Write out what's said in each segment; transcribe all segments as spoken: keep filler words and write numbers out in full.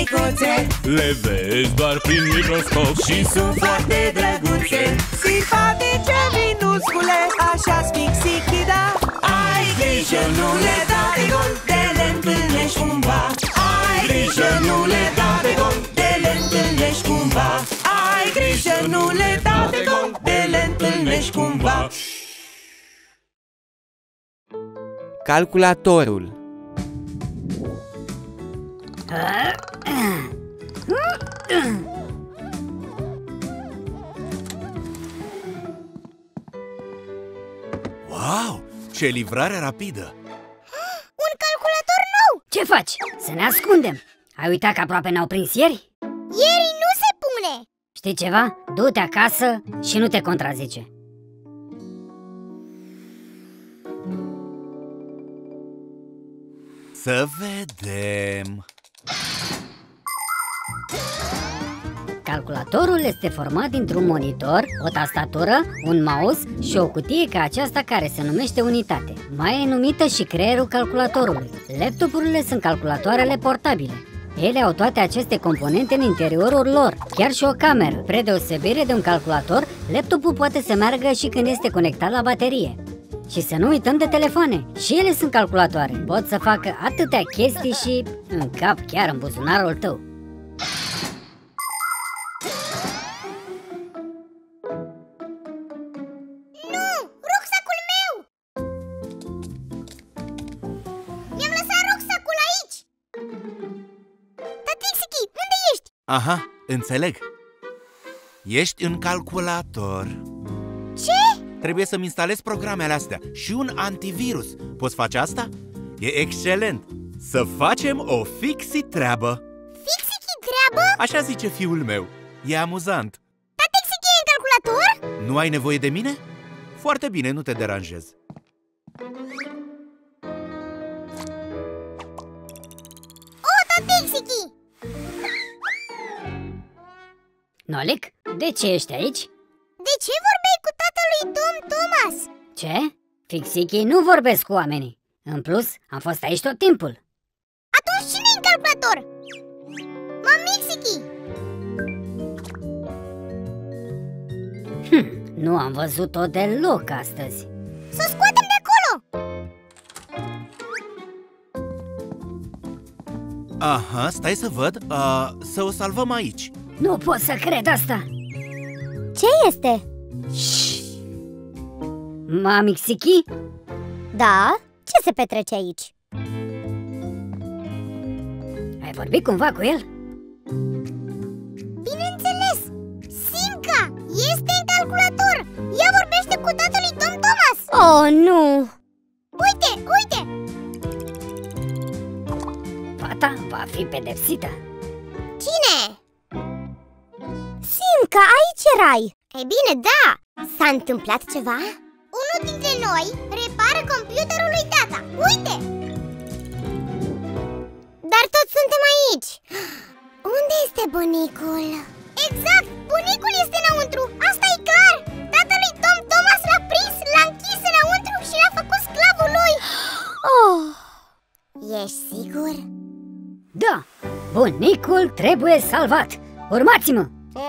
micuțe, le vezi doar prin microscop și sunt foarte drăguțe, simpatice, minuscule, așa-s Fix-Iki, da. Ai grijă, nu le da de gol, de le întâlnești cumva. Ai grijă, nu le da de gol, de le întâlnești cumva. Ai grijă, nu le da de gol, de le întâlnești cumva. Calculatorul. Wow, ce livrare rapidă! Un calculator nou! Ce faci? Să ne ascundem! Ai uitat că aproape ne-au prins ieri? Ieri nu se pune! Știi ceva? Du-te acasă și nu te contrazice. Să vedem... Calculatorul este format dintr-un monitor, o tastatură, un mouse și o cutie ca aceasta care se numește unitate. Mai e numită și creierul calculatorului. Laptopurile sunt calculatoarele portabile. Ele au toate aceste componente în interiorul lor, chiar și o cameră. Spre deosebire de un calculator, laptopul poate să meargă și când este conectat la baterie. Și să nu uităm de telefoane, și ele sunt calculatoare. Pot să facă atâtea chestii și încap chiar în buzunarul tău. Nu! Rucsacul meu! Mi-am lăsat rucsacul aici! Tati-Fix-Iki, unde ești? Aha, înțeleg. Ești în calculator. Ce? Trebuie să-mi instalez programele astea și un antivirus. Poți face asta? E excelent! Să facem o Fix-I-treabă. Fix-Iki-treabă? Așa zice fiul meu. E amuzant. Tati-Fix-Iki e în calculator? Nu ai nevoie de mine? Foarte bine, nu te deranjez. O, Tati-Fix-Iki! Nolic, de ce ești aici? De ce vorbeai cu tatălui Tom Thomas? Ce? Fix-Iki nu vorbesc cu oamenii. În plus, am fost aici tot timpul. Atunci cine e în calculator? Mami-Fix-Iki! Hm, nu am văzut-o deloc astăzi. Să o scoatem de acolo! Aha, stai să văd. uh, Să o salvăm aici. Nu pot să cred asta. Ce este? Mami-Fix-Iki? Da? Ce se petrece aici? Ai vorbit cumva cu el? Bineînțeles! Simca este în calculator! Ea vorbește cu tatălui Tom Thomas! Oh, nu! Uite, uite! Fata va fi pedepsită. Cine? Simca, aici erai! Ei bine, da! S-a întâmplat ceva? Unul dintre noi repară computerul lui tata. Uite! Dar toți suntem aici. Unde este bunicul? Exact! Bunicul este înăuntru! Asta e clar! Tatălui Tom Thomas l-a prins, l-a închis înăuntru și l-a făcut sclavul lui. Oh! Ești sigur? Da! Bunicul trebuie salvat! Urmați-mă!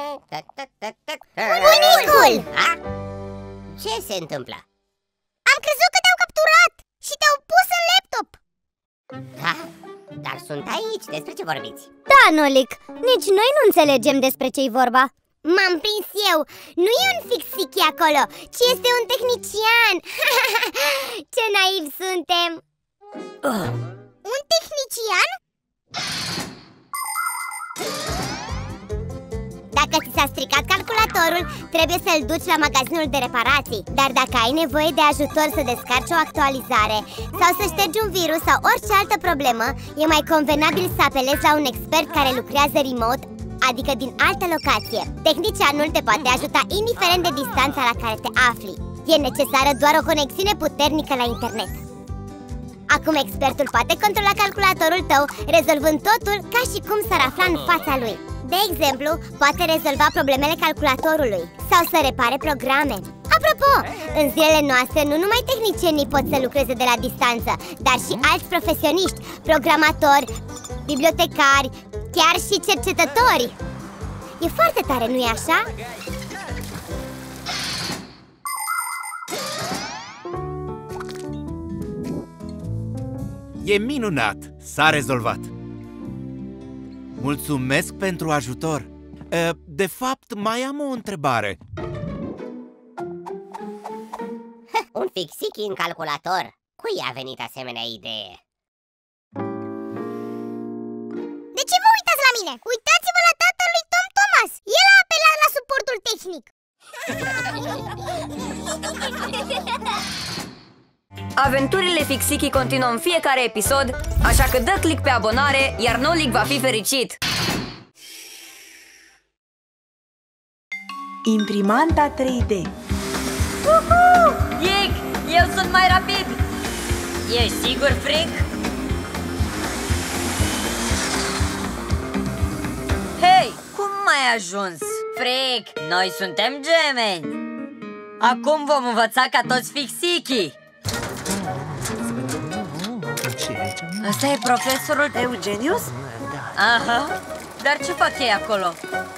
Bunicul! Ce se întâmplă? Am crezut că te-au capturat și te-au pus în laptop. Da, dar sunt aici, despre ce vorbiți? Da, Nolic, nici noi nu înțelegem despre ce-i vorba. M-am prins eu, nu e un Fix-Iki acolo, ci este un tehnician. Ce naivi suntem. Oh. Un tehnician? Dacă ți s-a stricat calculatorul, trebuie să-l duci la magazinul de reparații. Dar dacă ai nevoie de ajutor să descarci o actualizare sau să ștergi un virus sau orice altă problemă, e mai convenabil să apelezi la un expert care lucrează remote, adică din altă locație. Tehnicianul te poate ajuta indiferent de distanța la care te afli. E necesară doar o conexiune puternică la internet. Acum expertul poate controla calculatorul tău, rezolvând totul ca și cum s-ar afla în fața lui. De exemplu, poate rezolva problemele calculatorului sau să repare programe. Apropo, în zilele noastre nu numai tehnicienii pot să lucreze de la distanță, dar și alți profesioniști, programatori, bibliotecari, chiar și cercetători. E foarte tare, nu-i așa? E minunat! S-a rezolvat! Mulțumesc pentru ajutor! De fapt, mai am o întrebare. Un fixichi în calculator? Cui a venit asemenea idee? De ce vă uitați la mine? Uitați-vă la tatăl lui Tom Thomas! El a apelat la suportul tehnic! Aventurile Fixichi continuă în fiecare episod, așa că dă click pe abonare, iar Nolic va fi fericit! Imprimanta trei D. Uhu! Ic, eu sunt mai rapid! Ești sigur, Fric? Hei, cum mai ajuns? Fric, noi suntem gemeni! Acum vom învăța ca toți Fixichii! Ăsta e profesorul Eugenius? Aha, dar ce fac ei acolo?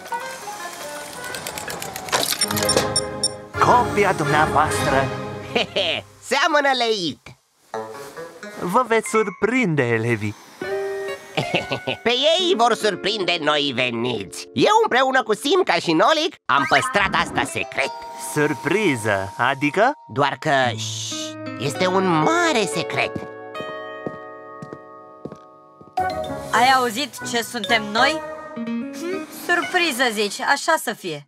Copia dumneavoastră. Hehe, seamănă leit. Vă veți surprinde, elevii. Pe ei vor surprinde noi veniți. Eu împreună cu Simca și Nolic am păstrat asta secret. Surpriză, adică? Doar că șș, este un mare secret. Ai auzit ce suntem noi? Hm, surpriză zici, așa să fie.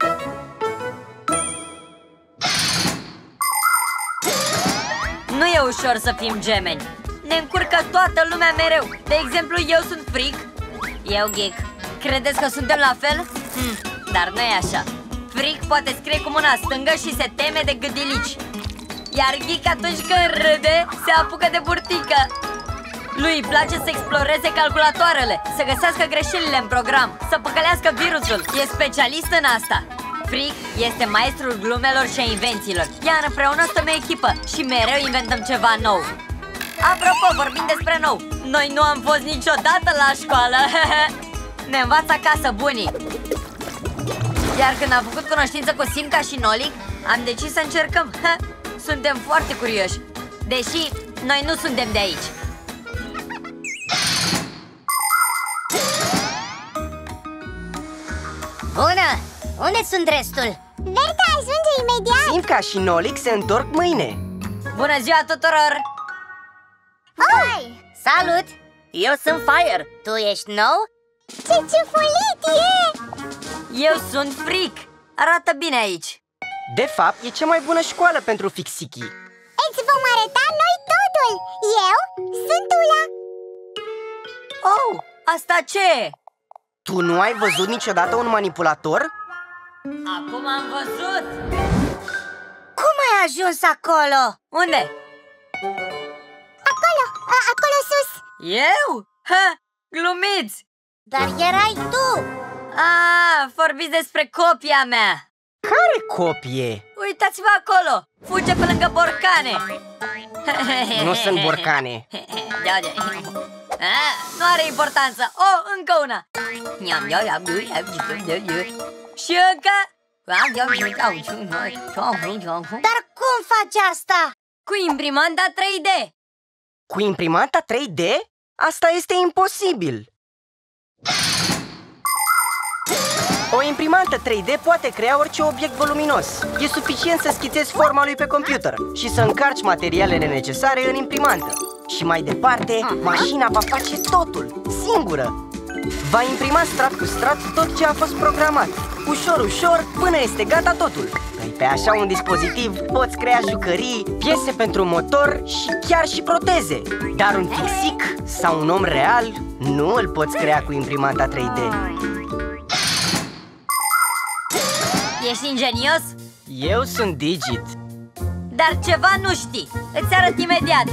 Nu e ușor să fim gemeni. Ne încurcă toată lumea mereu. De exemplu, eu sunt Fric. Eu Geek. Credeți că suntem la fel? Hm, dar nu e așa. Fric poate scrie cu mâna stângă și se teme de gâdilici. Iar Geek atunci când râde, se apucă de burtică. Lui îi place să exploreze calculatoarele, să găsească greșelile în program, să păcălească virusul. E specialist în asta. Fric este maestrul glumelor și a invențiilor. Iar împreună suntem echipă și mereu inventăm ceva nou. Apropo, vorbim despre nou. Noi nu am fost niciodată la școală. Ne învață acasă bunii. Iar când am făcut cunoștință cu Simca și Nolic, am decis să încercăm. Suntem foarte curioși, deși noi nu suntem de aici. Bună! Unde sunt restul? Berta ajunge imediat! Simca și Nolic se întorc mâine. Bună ziua tuturor! Oi! Salut! Eu sunt Fire. Tu ești nou? Ce ciufulit e! Eu sunt Fric. Arată bine aici. De fapt, e cea mai bună școală pentru Fixichii. Îți vom arăta noi totul! Eu sunt Ula! Oh, asta ce e? Tu nu ai văzut niciodată un manipulator? Acum am văzut! Cum ai ajuns acolo? Unde? Acolo, a, acolo sus! Eu? Ha, glumiți! Dar erai tu! Ah, vorbiți despre copia mea! Care copie? Uitați-vă acolo! Fuge pe lângă borcane! Nu sunt borcane. Ah, nu are importanță! Oh, încă una! Și încă... Dar cum faci asta? Cu imprimanta trei D! Cu imprimanta trei D? Asta este imposibil! O imprimantă trei D poate crea orice obiect voluminos. E suficient să schițezi forma lui pe computer și să încarci materialele necesare în imprimantă. Și mai departe, mașina va face totul, singură. Va imprima strat cu strat tot ce a fost programat, ușor, ușor, până este gata totul. Păi pe așa un dispozitiv poți crea jucării, piese pentru motor și chiar și proteze. Dar un fixic sau un om real nu îl poți crea cu imprimanta trei D. Ești ingenios? Eu sunt Digit. Dar ceva nu știi. Îți arăt imediat.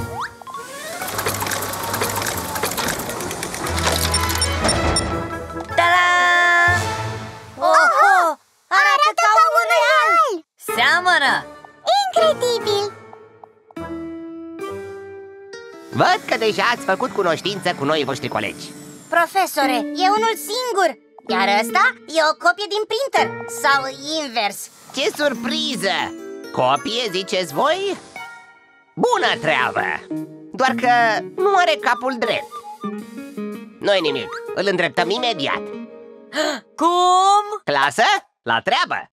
Ta-da! Oho! Arată ca unul real! Seamănă! Incredibil! Văd că deja ați făcut cunoștință cu noi voștri colegi. Profesore, e unul singur. Iar ăsta e o copie din printer. Sau invers. Ce surpriză! Copie, ziceți voi? Bună treabă! Doar că nu are capul drept. Nu-i nimic, îl îndreptăm imediat. Cum? Clasă, la treabă!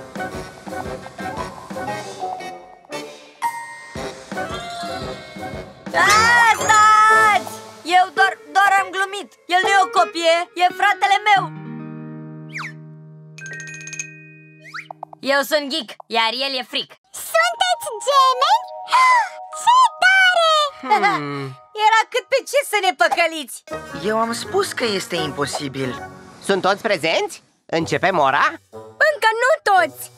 A, stați! Eu doar, doar am glumit. El nu e o copie, e fratele meu. Eu sunt Geek, iar el e Freak. Sunteți gemeni? Ce tare! Hmm. Era cât pe ce să ne păcăliți. Eu am spus că este imposibil. Sunt toți prezenți? Începem ora? Încă nu toți!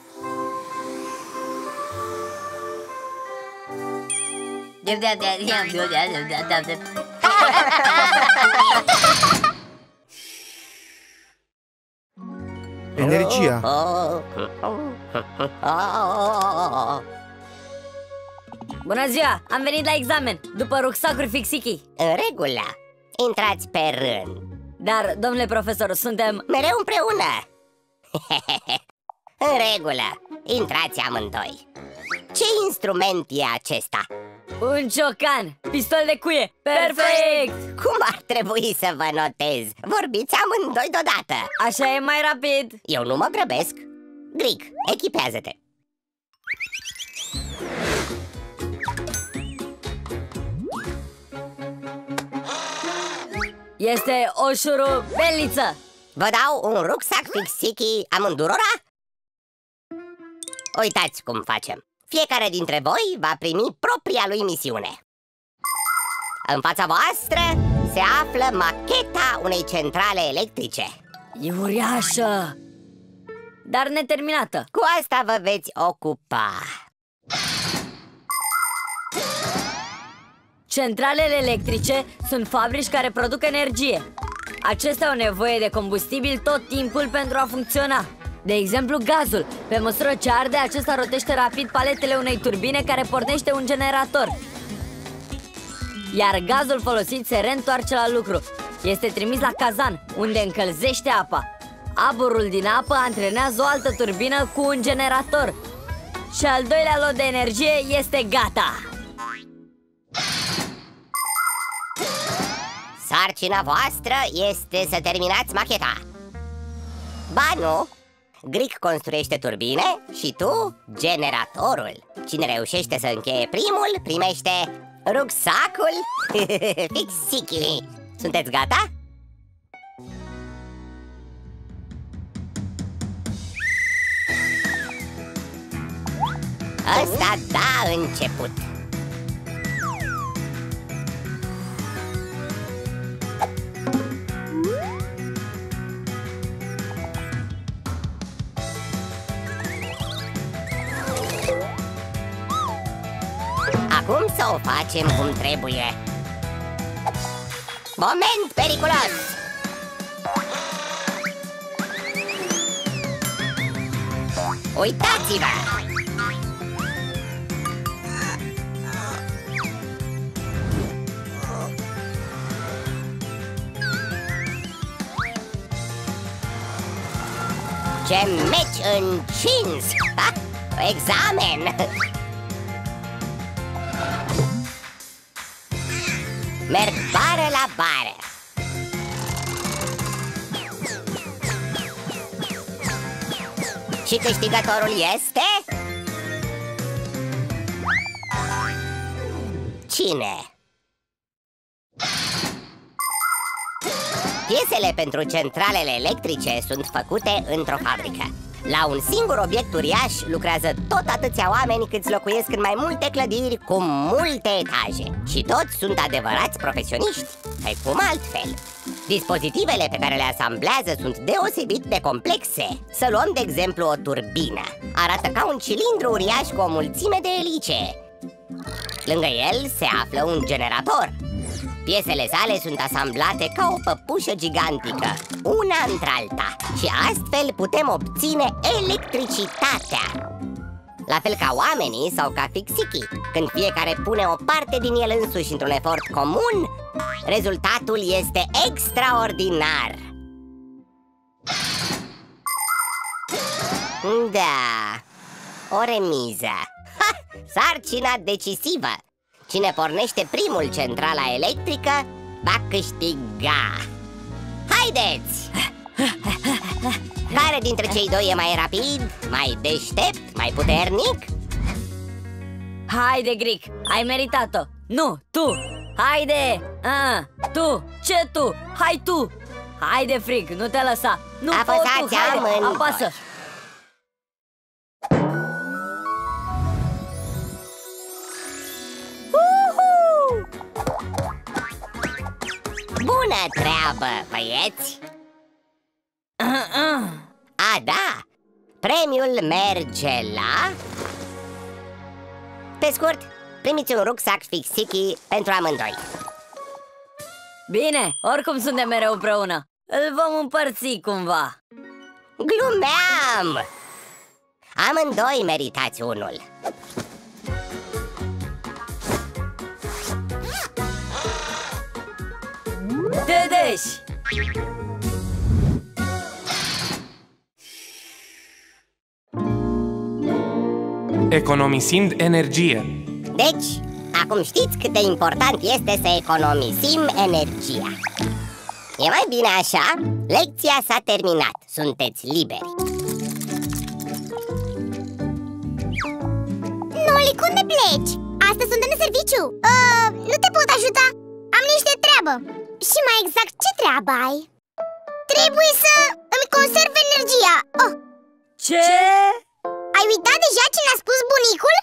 Energia. Bună ziua, am venit la examen, după rucsacuri Fix-Iki. În regulă, intrați pe rând. Dar, domnule profesor, suntem... mereu împreună. În regulă, intrați amândoi. Ce instrument e acesta? Un ciocan, pistol de cuie. Perfect! Cum ar trebui să vă notez? Vorbiți amândoi deodată. Așa e mai rapid. Eu nu mă grăbesc. Gric, echipează-te. Este o șurubelniță. Vă dau un rucsac Fix-Iki amândurora? Uitați cum facem. Fiecare dintre voi va primi propria lui misiune. În fața voastră se află macheta unei centrale electrice. E uriașă, dar neterminată. Cu asta vă veți ocupa. Centralele electrice sunt fabrici care produc energie. Acestea au nevoie de combustibil tot timpul pentru a funcționa. De exemplu, gazul. Pe măsură ce arde, acesta rotește rapid paletele unei turbine care pornește un generator. Iar gazul folosit se reîntoarce la lucru. Este trimis la cazan, unde încălzește apa. Aburul din apă antrenează o altă turbină cu un generator. Și al doilea lot de energie este gata. Sarcina voastră este să terminați macheta. Ba nu, Gric construiește turbine și tu generatorul. Cine reușește să încheie primul primește rucsacul Fix-Iki. Sunteți gata? Ăsta da început. Acum să o facem cum trebuie. Moment periculos! Uitați-vă! Ce meci încins! Ha? Examen! Merg bară la bară. Și câștigătorul este... cine? Piesele pentru centralele electrice sunt făcute într-o fabrică. La un singur obiect uriaș lucrează tot atâția oameni câți locuiesc în mai multe clădiri cu multe etaje. Și toți sunt adevărați profesioniști. Păi cum altfel? Dispozitivele pe care le asamblează sunt deosebit de complexe. Să luăm de exemplu o turbină. Arată ca un cilindru uriaș cu o mulțime de elice. Lângă el se află un generator. Piesele sale sunt asamblate ca o păpușă gigantică, una între alta, și astfel putem obține electricitatea. La fel ca oamenii sau ca Fix-Siki. Când fiecare pune o parte din el însuși într-un efort comun, rezultatul este extraordinar. Da, o remiză. Ha! Sarcina decisivă. Cine pornește primul centrala electrică va câștiga. Haideți! Care dintre cei doi e mai rapid, mai deștept, mai puternic? Haide, Gric, ai meritat-o. Nu, tu. Haide, a, tu, ce tu? Hai tu. Haide, Fric, nu te lăsa. Nu Apăsați poți tu, haide, amândoi. apasă. Uhu! Bună treabă, băieți! A, da! Premiul merge la... Pe scurt, primiți un rucsac Fix-Siki pentru amândoi. Bine, oricum suntem mereu împreună. Îl vom împărți cumva. Glumeam! Amândoi meritați unul. Te deși! Economisind energie. Deci, acum știți cât de important este să economisim energia. E mai bine așa? Lecția s-a terminat. Sunteți liberi. Nolic, unde pleci? Astăzi sunt în serviciu. uh, Nu te pot ajuta. Am niște treabă. Și mai exact, ce treabă ai? Trebuie să îmi conserv energia. Oh. Ce? Ai uitat deja ce ne-a spus bunicul?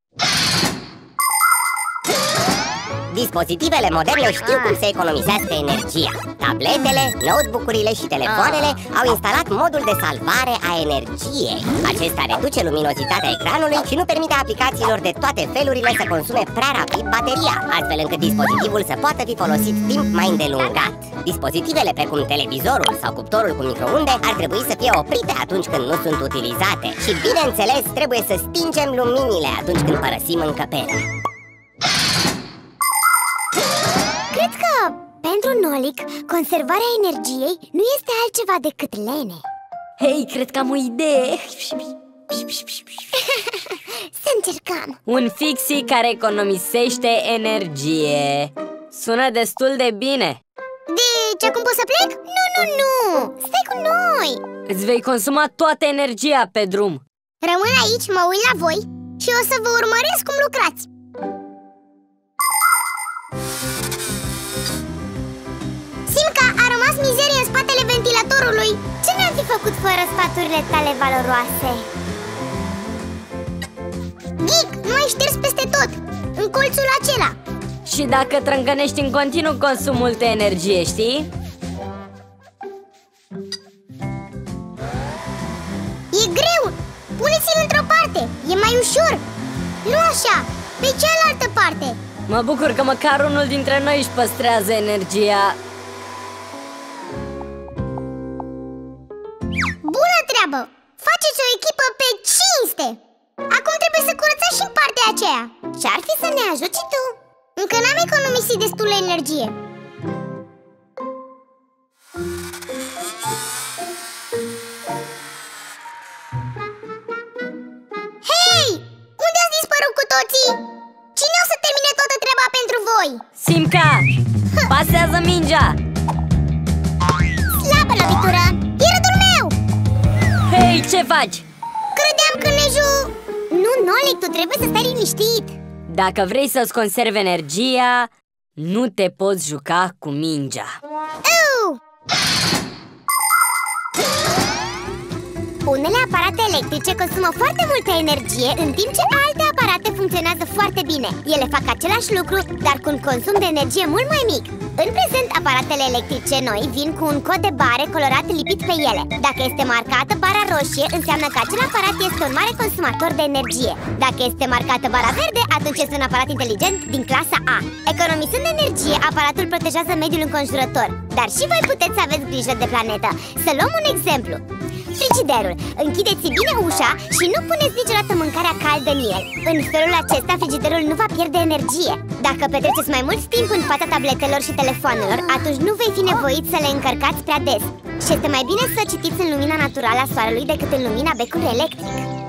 Dispozitivele moderne știu cum să economisească energia. Tabletele, notebook-urile și telefoanele au instalat modul de salvare a energiei. Acesta reduce luminozitatea ecranului și nu permite aplicațiilor de toate felurile să consume prea rapid bateria, astfel încât dispozitivul să poată fi folosit timp mai îndelungat. Dispozitivele precum televizorul sau cuptorul cu microunde ar trebui să fie oprite atunci când nu sunt utilizate. Și bineînțeles, trebuie să stingem luminile atunci când părăsim încăperea. Cred că, pentru Nolic, conservarea energiei nu este altceva decât lene. Hei, cred că am o idee. Să încercăm. Un Fixie care economisește energie. Sună destul de bine. Deci, acum pot să plec? Nu, nu, nu! Stai cu noi! Îți vei consuma toată energia pe drum. Rămân aici, mă uit la voi și o să vă urmăresc cum lucrați. Simca, a rămas mizerie în spatele ventilatorului. Ce ne-am fi făcut fără sfaturile tale valoroase? Geek, nu ai șters peste tot, în colțul acela. Și dacă trângănești în continuu, consum multă energie, știi? E greu! Puneți-l într-o parte, e mai ușor. Nu așa, pe cealaltă parte. Mă bucur că măcar unul dintre noi își păstrează energia. Bună treabă! Faceți o echipă pe cinste! Acum trebuie să curățați și în partea aceea. Și-ar fi să ne ajuți tu. Încă n-am economisit destulă energie. Hei! Unde ați dispărut cu toții? Cine o să termine toată treaba pentru voi? Simca! Pasează mingea! Slabă lovitură! E rândul meu! Hei, ce faci? Credeam că ne ju... Nu, Nolic, tu trebuie să stai liniștit. Dacă vrei să-ți conservi energia, nu te poți juca cu mingea. Uh! Unele aparate electrice consumă foarte multă energie, în timp ce alte aparate funcționează foarte bine. Ele fac același lucru, dar cu un consum de energie mult mai mic. În prezent, aparatele electrice noi vin cu un cod de bare colorat lipit pe ele. Dacă este marcată bara roșie, înseamnă că acel aparat este un mare consumator de energie. Dacă este marcată bara verde, atunci este un aparat inteligent din clasa A. Economisând energie, aparatul protejează mediul înconjurător. Dar și voi puteți să aveți grijă de planetă. Să luăm un exemplu. Frigiderul. Închideți bine ușa și nu puneți niciodată mâncarea caldă în el. În felul acesta, frigiderul nu va pierde energie. Dacă petreceți mai mult timp în fața tabletelor și telefoanelor, atunci nu vei fi nevoit să le încărcați prea des. Și este mai bine să citiți în lumina naturală a soarelui decât în lumina becului electric.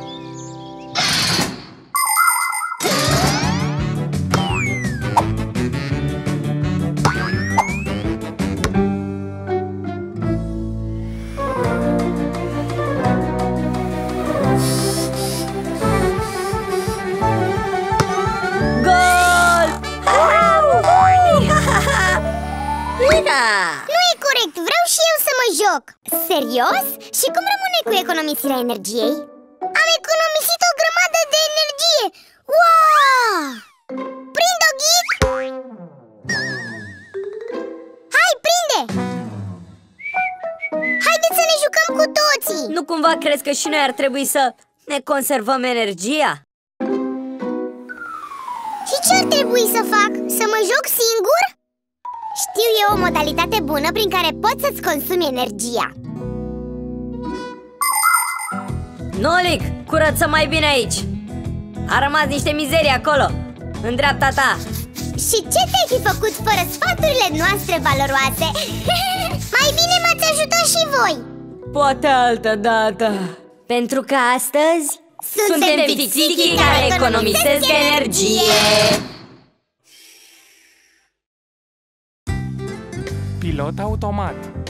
Nu e corect, vreau și eu să mă joc. Serios? Și cum rămâne cu economisirea energiei? Am economisit o grămadă de energie! Wow! Prinde-o, Geek! Hai, prinde! Haideți să ne jucăm cu toții! Nu cumva crezi că și noi ar trebui să ne conservăm energia? Și ce ar trebui să fac? Să mă joc singur? Știu eu o modalitate bună prin care poți să-ți consumi energia. Nolic, curăță mai bine aici. A rămas niște mizerii acolo, în dreapta ta. Și ce te-ai fi făcut fără sfaturile noastre valoroase? Mai bine m-ați ajutat și voi. Poate altă dată. Pentru că astăzi suntem, suntem fixichii care economisesc energie. Pilot automat.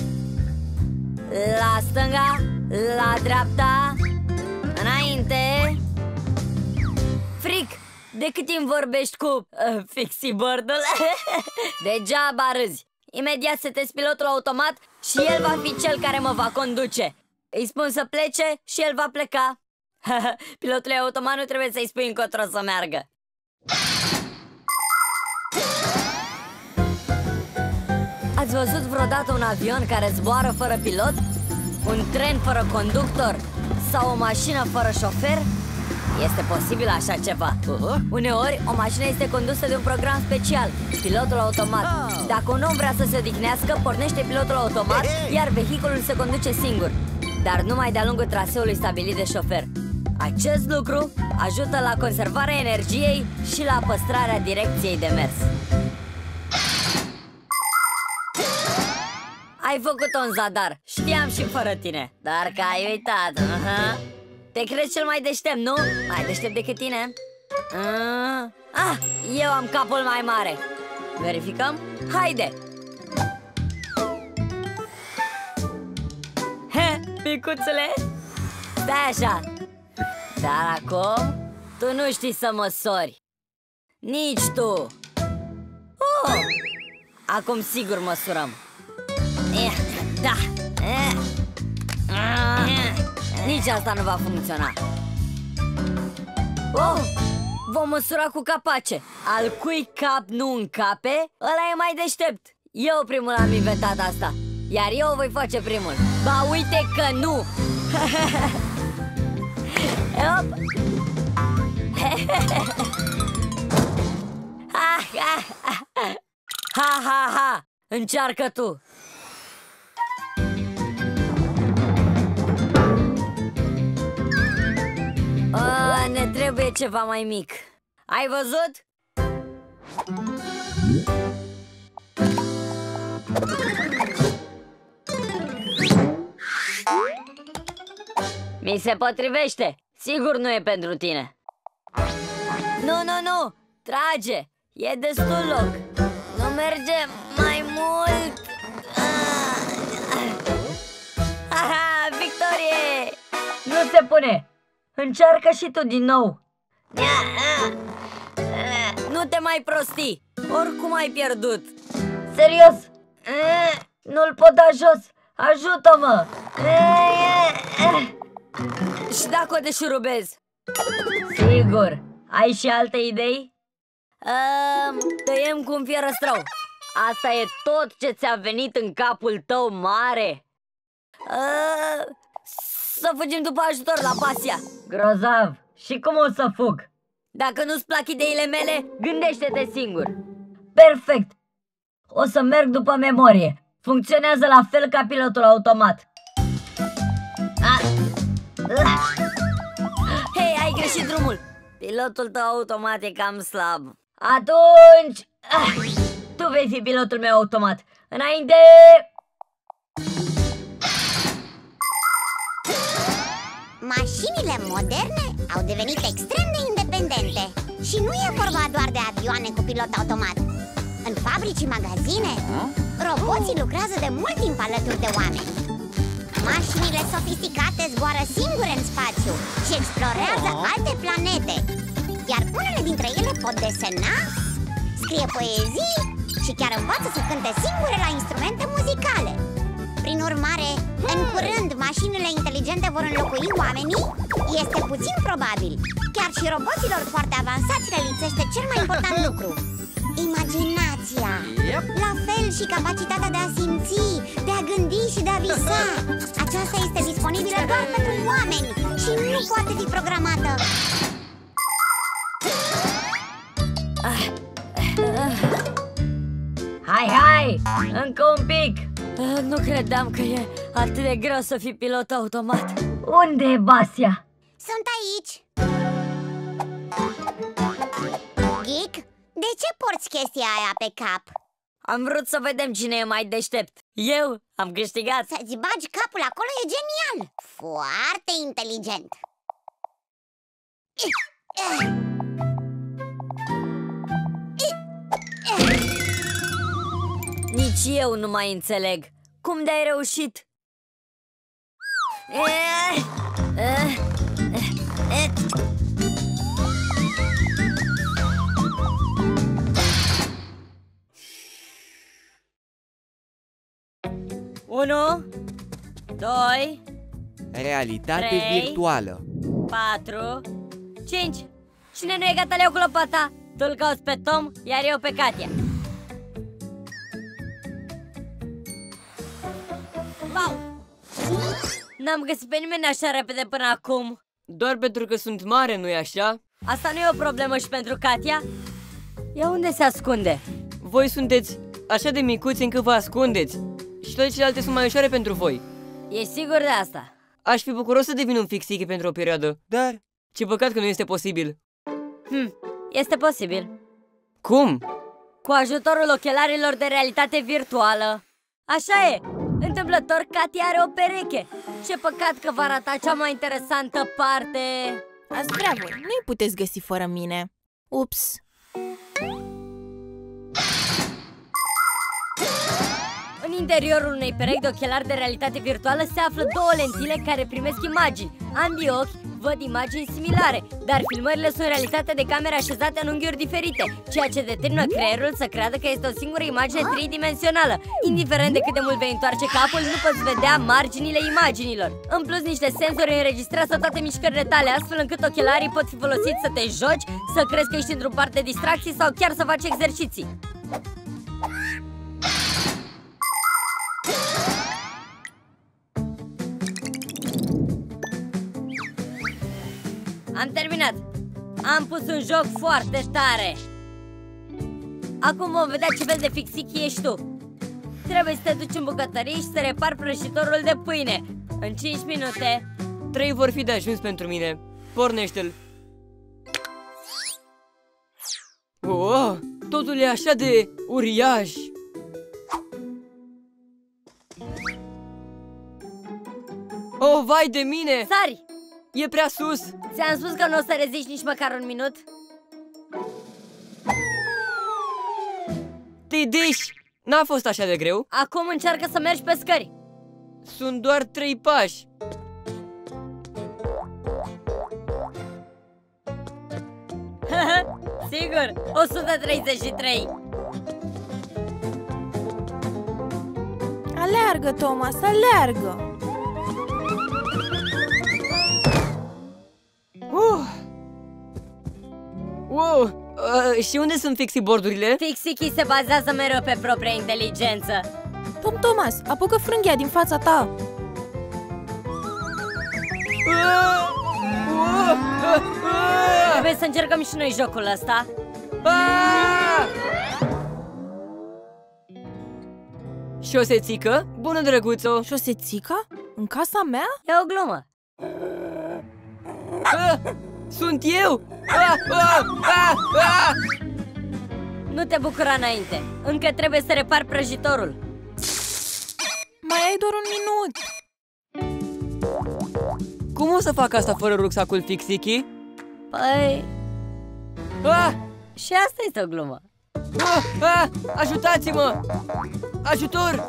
La stânga, la dreapta, înainte. Fric, de cât timp vorbești cu uh, fixibordul? Degeaba râzi. Imediat setezi pilotul automat și el va fi cel care mă va conduce. Îi spun să plece și el va pleca. Pilotul automat nu trebuie să-i spui încotro să meargă. Ați văzut vreodată un avion care zboară fără pilot? Un tren fără conductor? Sau o mașină fără șofer? Este posibil așa ceva. uh-huh. Uneori, o mașină este condusă de un program special, pilotul automat. oh. Dacă un om vrea să se odihnească, pornește pilotul automat, iar vehiculul se conduce singur, dar numai de-a lungul traseului stabilit de șofer. Acest lucru ajută la conservarea energiei și la păstrarea direcției de mers. Ai făcut-o în zadar, știam și fără tine. Dar că ai uitat, uh-huh. Te crezi cel mai deștept, nu? Mai deștept decât tine? uh. Ah, eu am capul mai mare. Verificăm? Haide! He, micuțule, stai așa. Dar acum, tu nu știi să măsori. Nici tu. oh. Acum sigur măsurăm. eh, Da eh. eh. Nici asta nu va funcționa. oh. Vom măsura cu capace. Al cui cap nu încape, ăla e mai deștept. Eu primul am inventat asta, iar eu o voi face primul. Ba uite că nu. Ha, ha, ha! Încearcă tu! A, ne trebuie ceva mai mic. Ai văzut? Mi se potrivește. Sigur nu e pentru tine. Nu, nu, nu! Trage! E destul loc. Nu merge mai mult. Aha, victorie! Nu se pune. Încearcă și tu din nou. Nu te mai prosti. Oricum ai pierdut. Serios? Nu-l pot da jos. Ajută-mă! Și dacă o deșurubez? Sigur. Ai și alte idei? Um, tăiem cu un fierăstrău. Asta e tot ce ți-a venit în capul tău mare? Uh, să fugim după ajutor la Pasia. Grozav. Și cum o să fug? Dacă nu-ți plac ideile mele, gândește-te singur. Perfect. O să merg după memorie. Funcționează la fel ca pilotul automat. Ah. Hei, ai greșit drumul. Pilotul tău automat e cam slab. Atunci ah, tu vei fi pilotul meu automat. Înainte. Mașinile moderne au devenit extrem de independente. Și nu e vorba doar de avioane cu pilot automat. În fabrici și magazine, roboții lucrează de mult timp alături de oameni. Mașinile sofisticate zboară singure în spațiu și explorează alte planete. Iar unele dintre ele pot desena, scrie poezii și chiar învață să cânte singure la instrumente muzicale. Prin urmare, în curând, mașinile inteligente vor înlocui oamenii? Este puțin probabil. Chiar și roboților foarte avansați le lipsește cel mai important lucru: imaginația. La fel și capacitatea de a simți, de a gândi și de a visa. Aceasta este disponibilă doar pentru oameni și nu poate fi programată. Hai, hai! Încă un pic! Nu credeam că e atât de greu să fii pilot automat. Unde e Basia? Sunt aici. Geek, de ce porți chestia aia pe cap? Am vrut să vedem cine e mai deștept. Eu am câștigat. Să-ți bagi capul acolo e genial. Foarte inteligent. Nici eu nu mai înțeleg. Cum de-ai reușit? Unu, doi, realitate trei, virtuală. patru, cinci. Cine nu e gata, le iau cu lopata. Tu-l cauți pe Tom, iar eu pe Katia. Wow! N-am găsit pe nimeni așa repede până acum. Doar pentru că sunt mare, nu-i așa? Asta nu e o problemă și pentru Katia? Ea unde se ascunde? Voi sunteți așa de micuți încât vă ascundeți. Și toate celelalte sunt mai ușoare pentru voi. E sigur de asta? Aș fi bucuros să devin un fixichi pentru o perioadă. Dar... ce păcat că nu este posibil. Hm, este posibil. Cum? Cu ajutorul ochelarilor de realitate virtuală. Așa e. Întâmplător, Katia are o pereche. Ce păcat că va rata cea mai interesantă parte. Ați vrea voi, nu-i puteți găsi fără mine. Ups. În interiorul unei perechi de ochelari de realitate virtuală se află două lentile care primesc imagini. Ambii ochi văd imagini similare, dar filmările sunt realizate de camere așezate în unghiuri diferite, ceea ce determină creierul să creadă că este o singură imagine tridimensională. Indiferent de cât de mult vei întoarce capul, nu poți vedea marginile imaginilor. În plus, niște senzori înregistrează toate mișcările tale, astfel încât ochelarii pot fi folosiți să te joci, să crezi că ești într-un parc de distracții sau chiar să faci exerciții. Am terminat. Am pus un joc foarte tare. Acum vom vedea ce fel de fixichi ești tu. Trebuie să te duci în bucătărie și să repari prăjitorul de pâine. În cinci minute. Trei vor fi de ajuns pentru mine. Pornește-l. Oh, totul e așa de uriaș. Oh, vai de mine! Sari! E prea sus! Ți-am spus că nu o să reziști nici măcar un minut. Tidiș! N-a fost așa de greu. Acum încearcă să mergi pe scări. Sunt doar trei pași. Sigur, o sută treizeci și trei. Aleargă, Thomas, aleargă! Uh. Wow! Uh, și unde sunt fixibordurile? Fixichii se bazează mereu pe propria inteligență. Tom Thomas, apucă frânghia din fața ta. Uh. Uh. Uh. Uh. Trebuie să încercăm și noi jocul ăsta. Uh. Șosețică? Bună, drăguțo! Șosețica? În casa mea? E o glumă. Ah, sunt eu! Ah, ah, ah, ah! Nu te bucura înainte. Încă trebuie să repar prăjitorul. Mai ai doar un minut. Cum o să fac asta fără rucsacul Fixiki? Păi... Ah! Și asta este o glumă. Ah, ah, ajutați-mă! Ajutor!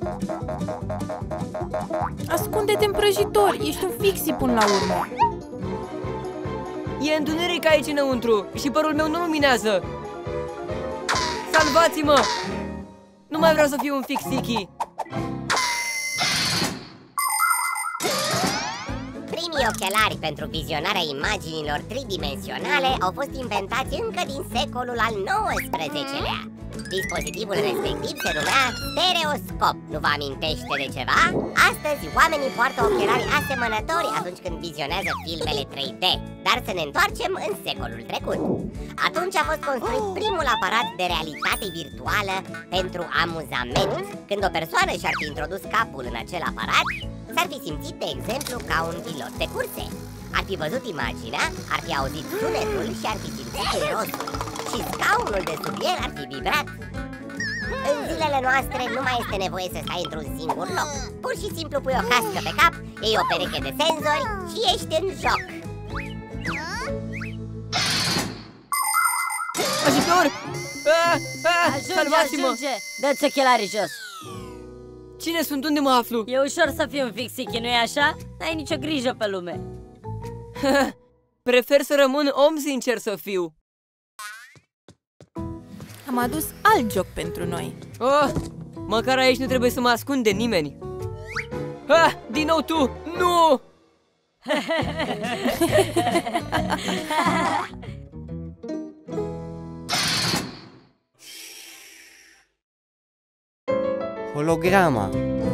Ascunde-te în prăjitor, ești un fixi până la urmă. E întuneric aici înăuntru și părul meu nu luminează. Salvați-mă! Nu mai vreau să fiu un Fixiki. Primii ochelari pentru vizionarea imaginilor tridimensionale au fost inventați încă din secolul al nouăsprezecelea. Dispozitivul respectiv se numea stereoscop. Nu vă amintește de ceva? Astăzi, oamenii poartă ochelari asemănători atunci când vizionează filmele trei D. Dar să ne întoarcem în secolul trecut. Atunci a fost construit primul aparat de realitate virtuală pentru amuzament. Când o persoană și-ar fi introdus capul în acel aparat, s-ar fi simțit, de exemplu, ca un pilot de curse. Ar fi văzut imaginea, ar fi auzit sunetul și ar fi simțit mirosul. Și scaunul de sub el ar fi vibrat. În zilele noastre nu mai este nevoie să stai într-un singur loc. Pur și simplu pui o cască pe cap, iei o pereche de senzori și ești în joc. Ajutor! Ah, ah, Ajunge, salvați-mă! ajunge! Dă-ți ochelarii jos. Cine sunt? Unde mă aflu? E ușor să fii un Fixiki, nu-i așa? N-ai nicio grijă pe lume. Prefer să rămân om sincer să fiu. Am adus alt joc pentru noi. Oh, măcar aici nu trebuie să mă ascund de nimeni. Ah, din nou tu! Nu! Holograma.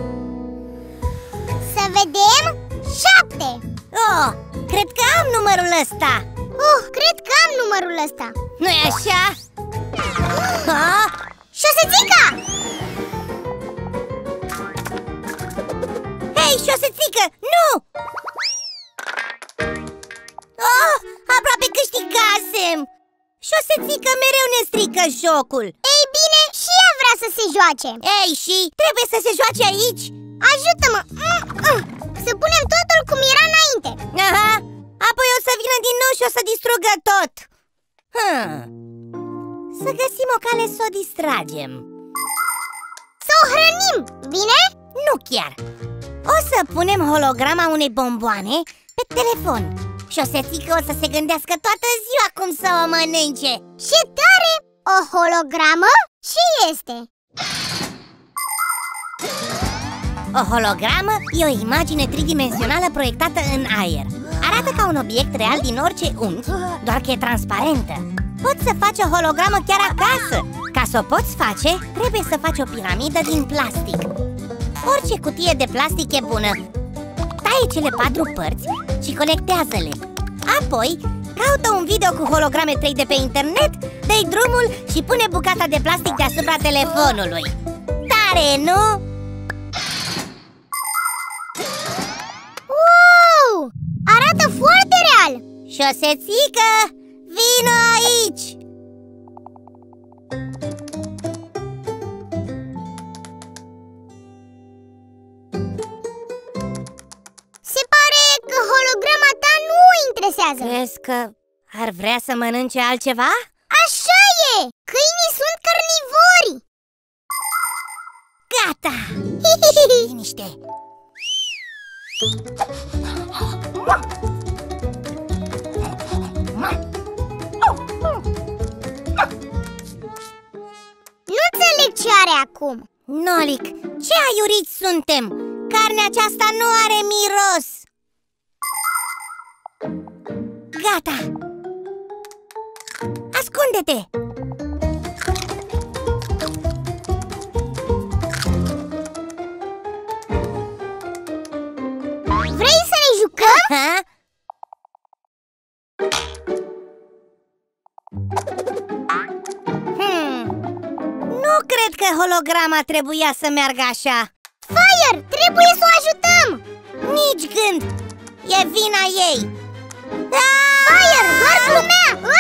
Să vedem. Șapte. Oh, cred că am numărul ăsta. Oh, cred că am numărul ăsta. Nu-i așa? Ah, șosețica! Hei, șosețică, nu! Oh, aproape câștigasem! Șosețică mereu ne strică jocul. Ei bine, și ea vrea să se joace. Ei, și trebuie să se joace aici? Ajută-mă! Să punem totul cum era înainte. Aha, apoi o să vină din nou și o să distrugă tot. hmm. Să găsim o cale să o distragem. Să o hrănim, bine? Nu chiar. O să punem holograma unei bomboane pe telefon. Șosețică o să se gândească toată ziua cum să o mănânce. Ce tare! O hologramă? Ce este? O hologramă e o imagine tridimensională proiectată în aer. Arată ca un obiect real din orice unghi, doar că e transparentă. Poți să faci o hologramă chiar acasă. Ca să o poți face, trebuie să faci o piramidă din plastic. Orice cutie de plastic e bună. Taie cele patru părți și conectează-le. Apoi, caută un video cu holograme trei D pe internet, dă-i drumul și pune bucata de plastic deasupra telefonului. Tare, nu? Wow! Arată foarte real! Șosețică, vino aici! Se pare că holograma ta nu o interesează. Crezi că ar vrea să mănânce altceva? Așa e! Câinii sunt carnivori! Gata! Liniște! Nu înțeleg ce are acum. Nolic, ce aiuriți suntem! Carnea aceasta nu are miros! Gata! Ascunde-te! Vrei să ne jucăm? Ha? Hmm. Nu cred că holograma trebuia să meargă așa. Fire, trebuie să o ajutăm! Nici gând! E vina ei! Fire! Doar glumea!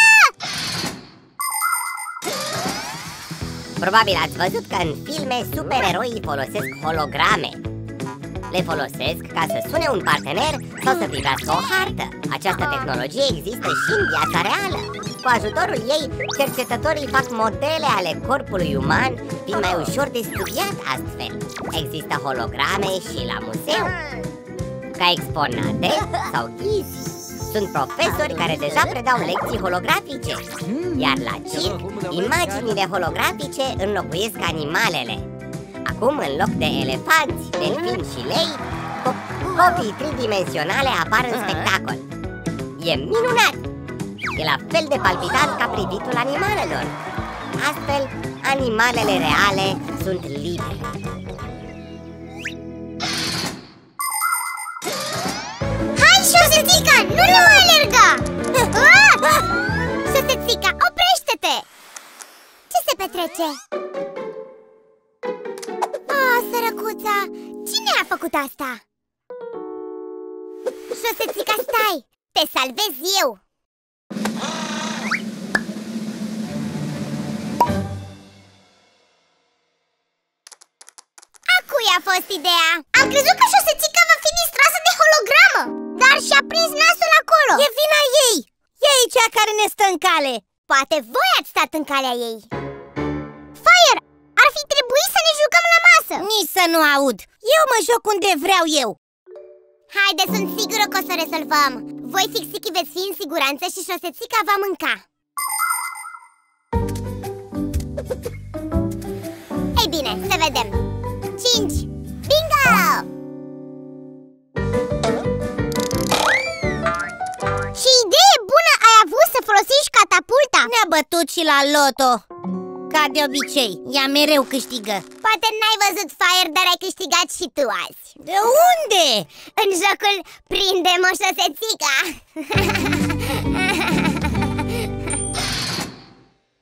Probabil ați văzut că în filme supereroii folosesc holograme. Le folosesc ca să sune un partener sau să privească o hartă. Această tehnologie există și în viața reală. Cu ajutorul ei, cercetătorii fac modele ale corpului uman, fiind mai ușor de studiat astfel. Există holograme și la muzeu, ca exponate sau ghizi. Sunt profesori care deja predau lecții holografice. Iar la circ, imaginile holografice înlocuiesc animalele. Acum, în loc de elefanți, delfini și lei, copii tridimensionale apar în spectacol. E minunat! E la fel de palpitant ca privitul animalelor. Astfel, animalele reale sunt libere. Hai, Șosețica, nu nu alerga! Șosețica, oprește-te! Ce se petrece? Oh, sărăcuța, cine a făcut asta? Șosețica, stai! Te salvez eu! A cui a fost ideea? Am crezut că Șosețica va fi distrasă de hologramă, dar și-a prins nasul acolo. E vina ei! Ea e cea care ne stă în cale. Poate voi ați stat în calea ei. Fire! Ar fi trebuit să ne jucăm la masă. Nici să nu aud. Eu mă joc unde vreau eu. Haide, sunt sigură că o să rezolvăm. Voi, Fixichi, veți fi în siguranță și Șosețica va mânca. Ei bine, să vedem. Cinci! Bingo! Ce idee bună ai avut să folosești catapulta! Ne-a bătut și la loto. Ca de obicei, ea mereu câștigă. Poate n-ai văzut, Fire, dar ai câștigat și tu azi. De unde? În jocul Prinde-mă, Șosețica.